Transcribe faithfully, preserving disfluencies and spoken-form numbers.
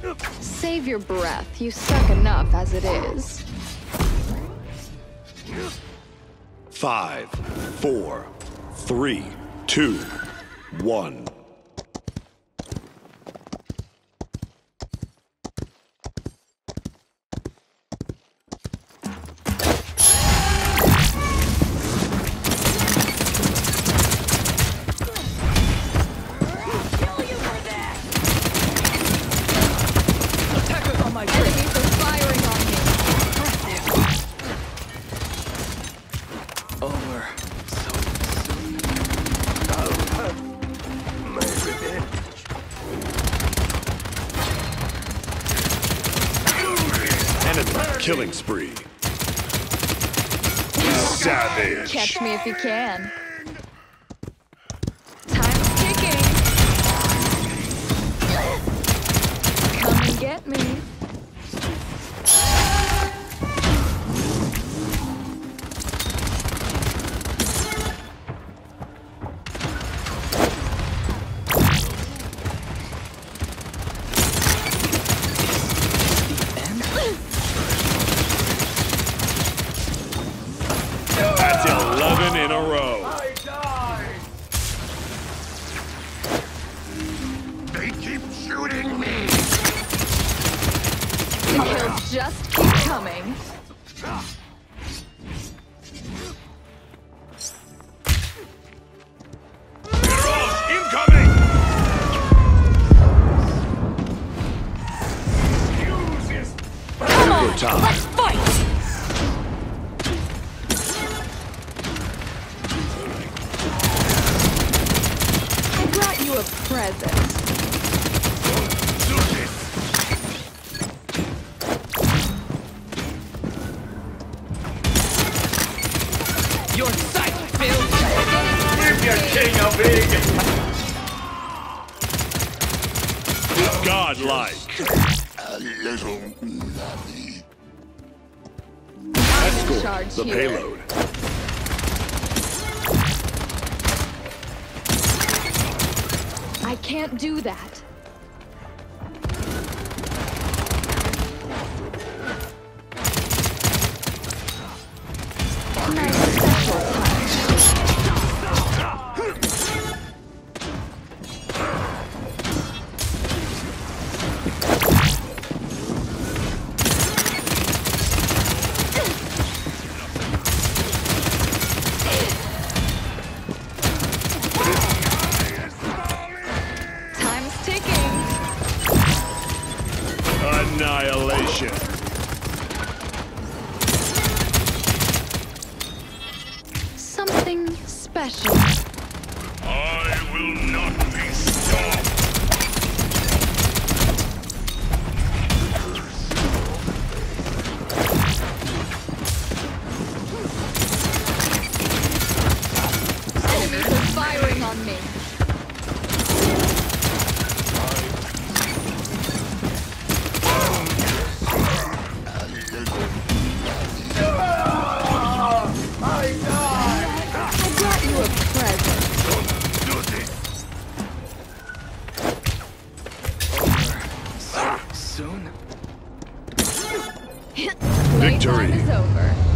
Save your breath. You suck enough as it is. Five, four, three, two, one. Killing spree. Savage. Catch me if you can. Time's ticking. Come and get me. In a row. I died. They keep shooting me. The kills just keep coming. Mirage incoming. Come on, let's fight. A present. Your sight fails. Give your king a big. Godlike. A little lovey. Escort the payload. I can't do that. Nice special touch. Annihilation. Something special. I will not be stopped. Enemies are firing on me. Victory. Playtime is over.